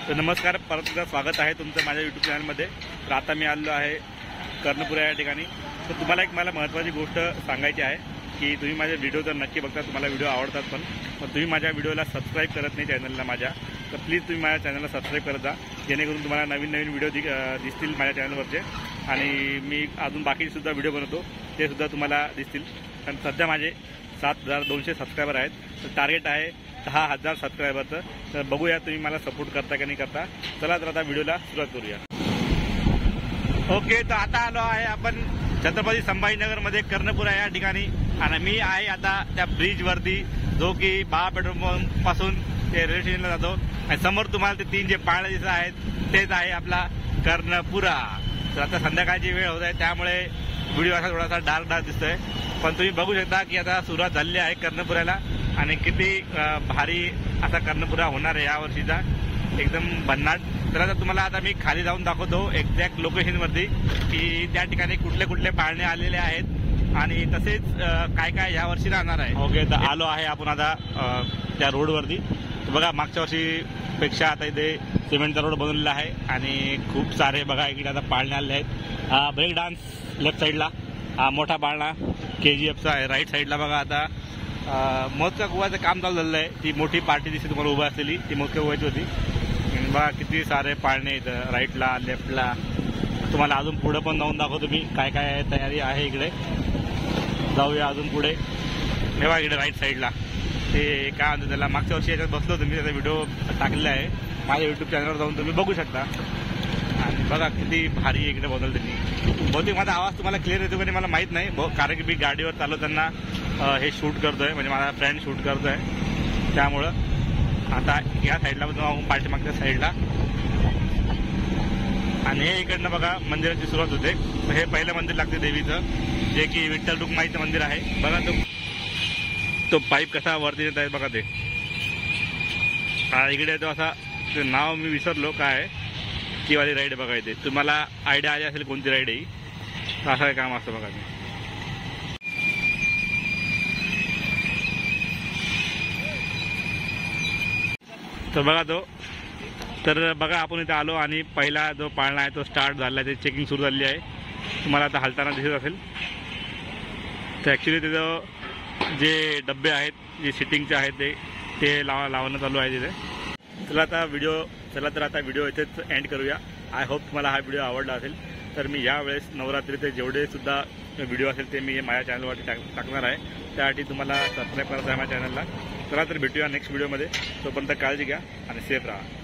तर नमस्कार, परत एकदा स्वागत आहे तुमचं माझ्या यूट्यूब चॅनलमध्ये। तर आता मी आलो आहे कर्णपुरा या ठिकाणी। तर तुम्हाला एक मला महत्त्वाची गोष्ट सांगायची आहे की तुम्ही माझे व्हिडिओ तर नक्की बघता, तुम्हाला व्हिडिओ आवडतात, पण तुम्ही माझ्या व्हिडिओला सबस्क्राईब करत नाही चॅनलला माझ्या। तर प्लीज तुम्ही माझ्या चॅनलला सबस्क्राईब करत जा, जेणेकरून तुम्हाला नवीन नवीन व्हिडिओ दिसतील माझ्या चॅनलवरचे। आणि मी अजून बाकीसुद्धा व्हिडिओ बनवतो, ते सुद्धा तुम्हाला दिसतील। कारण सध्या माझे 7200 सबस्क्रायबर आहेत। तर टार्गेट आहे 10,000 सबस्क्रायबरचं। तर बघूया तुम्ही मला सपोर्ट करता की नाही करता। चला तर आता व्हिडिओला सुरुवात करूया। ओके, तर आता आलो आहे आपण छत्रपती संभाजीनगरमध्ये कर्णपुरा या ठिकाणी। आणि मी आहे आता त्या ब्रिजवरती, जो की बाळा पेट्रोल पंप पासून ते रेल्वे स्टेशनला जातो। आणि समोर तुम्हाला ते 3 जे पाळणे दिसत आहेत तेच आहे आपला कर्णपुरा। तर आता संध्याकाळची वेळ होत आहे, त्यामुळे व्हिडिओ असा थोडासा डार्क दिसतोय, पण तुम्ही बघू शकता की आता सुरुवात झालेली आहे कर्णपुऱ्याला। आणि किती भारी असा कर्णपुरा होणार आहे या वर्षीचा, एकदम भन्नाट। तर आता तुम्हाला आता मी खाली जाऊन दाखवतो एक्झॅक्ट लोकेशनवरती की त्या ठिकाणी कुठले कुठले पाळणे आलेले आहेत आणि तसेच काय काय ह्या वर्षी राहणार आहे। ओके, तर आलो आहे आपण आता त्या रोडवरती। बघा, मागच्या वर्षीपेक्षा आता इथे सिमेंटचा रोड बनवलेला आहे आणि खूप सारे बघा इकडे आता पाळणे आलेले आहेत। ब्रेक डान्स लेफ्ट साईडला, मोठा पाळणा KGFचा आहे राईट साईडला। बघा आता मोजक्या कुवाचं काम चालू झालेलं आहे। ती मोठी पार्टी दिसते तुम्हाला उभा असलेली, ती मोजक्या कुवाची होती। बघा किती सारे पाळणे इथं राईटला लेफ्टला। तुम्हाला अजून पुढे पण जाऊन दाखवतो मी काय काय तयारी आहे इकडे। जाऊया अजून पुढे। हे बघा इकडे राईट साईडला ते काय म्हणतात त्याला, मागच्या वर्षी याच्यात बसलो तुम्ही, त्याचा व्हिडिओ टाकलेला आहे माझ्या यूट्यूब चॅनलवर, जाऊन तुम्ही बघू शकता। आणि बघा किती भारी इकडे बदल त्यांनी। बहुतेक माझा आवाज तुम्हाला क्लिअर येतो की मला माहीत नाही, कारण की मी गाडीवर चालवताना हे शूट करतोय, म्हणजे माझा फ्रेंड शूट करतोय, त्यामुळं आता या साईडला पण जाऊन पाठीमागच्या साईडला। आणि हे इकडनं बघा मंदिराची सुरुवात होते। हे पहिलं मंदिर लागते देवीचं, जे की विठ्ठल रुक्माईचं मंदिर आहे। बघा तो पाईप कसा वरती येत आहे बघा ते। इकडे तो असा, ते नाव मी विसरलो काय आहे, ती वाली राईड बघा इथे। तुम्हाला आयडिया आली असेल कोणती राईड आहे, असं काय काम असतं बघा ते। तर बघा तर बघा आपण इथे आलो आणि पहिला जो पाळणा आहे तो स्टार्ट झाला आहे, त्याची चेकिंग सुरू झाली आहे। तुम्हाला आता हलताना दिसत असेल। तर ॲक्च्युली त्याचं जे डबे आहेत, जे सिटिंगचे आहेत ते लावणं चालू आहे तिथे। चला तर आता व्हिडिओ इथेच एंड करूया। आय होप तुम्हाला हा व्हिडिओ आवडला असेल। तर मी यावेळेस नवरात्रीचे जेवढे सुद्धा व्हिडिओ असेल ते मी माझ्या चॅनलवरती टाकणार आहे, त्यासाठी तुम्हाला सबस्क्राईब करायचं आहे माझ्या चॅनलला। चला तर भेटूया नेक्स्ट व्हिडिओमध्ये। तोपर्यंत काळजी घ्या आणि सेफ राहा।